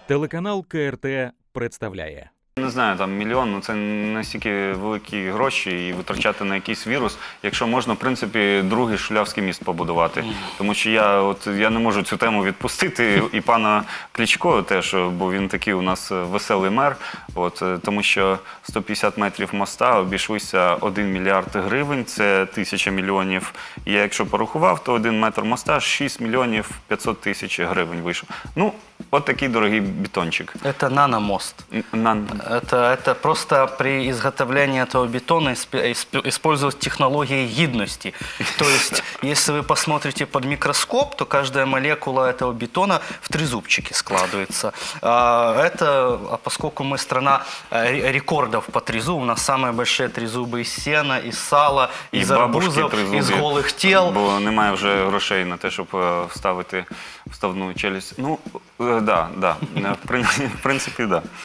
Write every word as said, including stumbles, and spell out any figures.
Телеканал Ка Ер Те представляє. Не знаю, там мільйон, ну це настільки великі гроші і витрачати на якийсь вірус, якщо можна, в принципі, другий Шулявський міст побудувати. Тому що я, от, я не можу цю тему відпустити, і пана Кличко теж, бо він такий у нас веселий мер, от, тому що сто п'ятдесят метрів моста обійшлися один мільярд гривень, це тисяча мільйонів. І я, якщо порахував, то один метр моста шість мільйонів п'ятсот тисяч гривень вийшов. Ну, от такий дорогий бетончик. Это наномост. Нан... Это, это просто при изготовлении этого бетона использовать технологии гидности. То есть, если вы посмотрите под микроскоп, то каждая молекула этого бетона в трезубчике складывается. Это, а поскольку мы страна рекордов по трезу, у нас самые большие трезубы из сена, из сала, из арбузов, из голых тел. Бо немає вже грошей на те, щоб вставити вставну челюсть. Ну, да, да, в принципі, да.